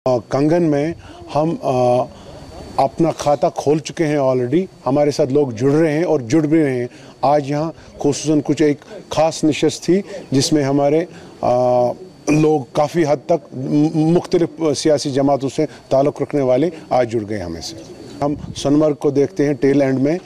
कंगन में हम अपना खाता खोल चुके हैं ऑलरेडी। हमारे साथ लोग जुड़ रहे हैं और जुड़ भी रहे हैं। आज यहाँ खुसूसन कुछ एक ख़ास नशस्त थी जिसमें हमारे लोग काफ़ी हद तक मुख्तलिफ सियासी जमातों से ताल्लुक़ रखने वाले आज जुड़ गए हमें से। हम सोनमर्ग को देखते हैं, टेल एंड में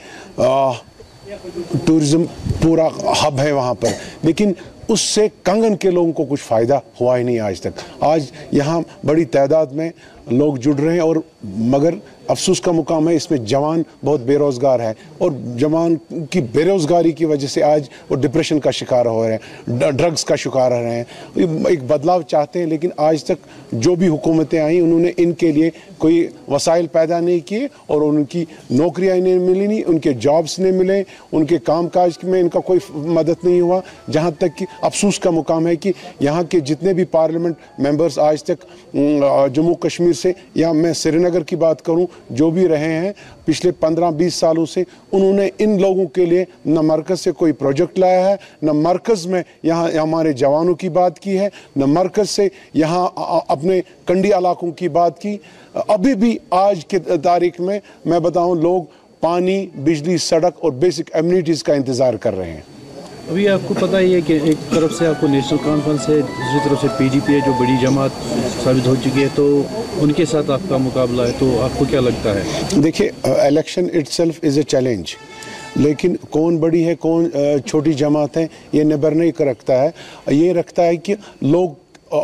टूरिज़्म पूरा हब है वहाँ पर, लेकिन उससे कंगन के लोगों को कुछ फ़ायदा हुआ ही नहीं आज तक। आज यहाँ बड़ी तादाद में लोग जुड़ रहे हैं और मगर अफसोस का मुकाम है इसमें जवान बहुत बेरोज़गार है और जवान की बेरोज़गारी की वजह से आज वो डिप्रेशन का शिकार हो रहे हैं, ड्रग्स का शिकार हो रहे हैं। एक बदलाव चाहते हैं, लेकिन आज तक जो भी हुकूमतें आई उन्होंने इनके लिए कोई वसाइल पैदा नहीं किए और उनकी नौकरियाँ नहीं मिली, नहीं उनके जॉब्स नहीं मिले, उनके कामकाज में इनका कोई मदद नहीं हुआ। जहाँ तक कि अफसोस का मुकाम है कि यहाँ के जितने भी पार्लियामेंट मेंबर्स आज तक जम्मू कश्मीर से, या मैं श्रीनगर की बात करूँ, जो भी रहे हैं पिछले 15-20 सालों से, उन्होंने इन लोगों के लिए न मरकज़ से कोई प्रोजेक्ट लाया है, न मरकज़ में यहाँ हमारे जवानों की बात की है, न मरकज़ से यहाँ अपने कंडी इलाकों की बात की। अभी भी आज के तारीख में मैं बताऊँ, लोग पानी, बिजली, सड़क और बेसिक एमिनिटीज़ का इंतज़ार कर रहे हैं। अभी आपको पता ही है कि एक तरफ से आपको नेशनल कॉन्फ्रेंस है, दूसरी तरफ से पीडीपी है जो बड़ी जमात साबित हो चुकी है, तो उनके साथ आपका मुकाबला है, तो आपको क्या लगता है? देखिए, election itself is a challenge, लेकिन कौन बड़ी है कौन छोटी जमात है ये निर्भर नहीं रखता है। ये रखता है कि लोग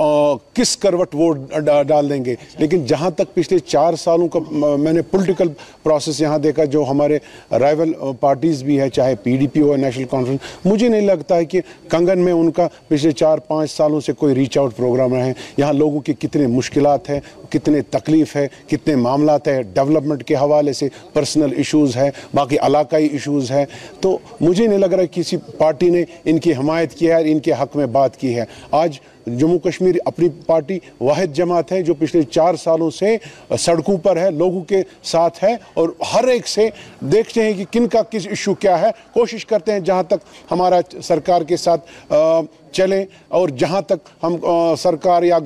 किस करवट वोट डाल देंगे। लेकिन जहाँ तक पिछले 4 सालों का मैंने पॉलिटिकल प्रोसेस यहाँ देखा, जो हमारे राइवल पार्टीज़ भी है, चाहे पीडीपी हो या नेशनल कॉन्फ्रेंस, मुझे नहीं लगता है कि कंगन में उनका पिछले 4-5 सालों से कोई रीच आउट प्रोग्राम रहे हैं। यहाँ लोगों की कितने मुश्किलात है, कितने तकलीफ़ है, कितने मामलात है, डेवलपमेंट के हवाले से पर्सनल इशूज़ है, बाकी इलाकाई इशूज़ है। तो मुझे नहीं लग रहा है किसी पार्टी ने इनकी हमायत की है, इनके हक़ में बात की है। आज जम्मू कश्मीर अपनी पार्टी वाहिद जमात है जो पिछले 4 सालों से सड़कों पर है, लोगों के साथ है और हर एक से देखते हैं कि किन का किस इशू क्या है। कोशिश करते हैं जहां तक हमारा सरकार के साथ चलें और जहां तक हम सरकार या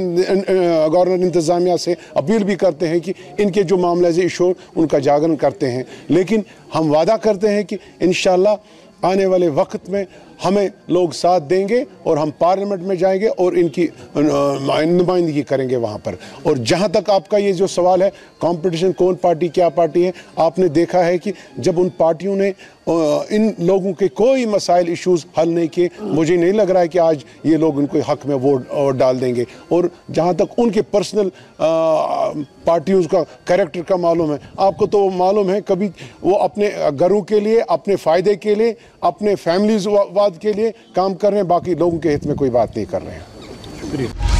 गवर्नमेंट इंतज़ामिया से अपील भी करते हैं कि इनके जो मामले से इशू उनका जागरण करते हैं। लेकिन हम वादा करते हैं कि इंशाअल्लाह आने वाले वक्त में हमें लोग साथ देंगे और हम पार्लियामेंट में जाएंगे और इनकी नुमाइंदगी करेंगे वहाँ पर। और जहाँ तक आपका ये जो सवाल है कंपटीशन कौन पार्टी क्या पार्टी है, आपने देखा है कि जब उन पार्टियों ने इन लोगों के कोई मसाइल इश्यूज़ हल नहीं किए, मुझे नहीं लग रहा है कि आज ये लोग इनको हक़ में वोट डाल देंगे। और जहाँ तक उनके पर्सनल पार्टियों का कैरेक्टर का मालूम है, आपको तो मालूम है, कभी वो अपने घरों के लिए, अपने फ़ायदे के लिए, अपने फैमिलीज़ के लिए काम कर रहे हैं, बाकी लोगों के हित में कोई बात नहीं कर रहे हैं। शुक्रिया।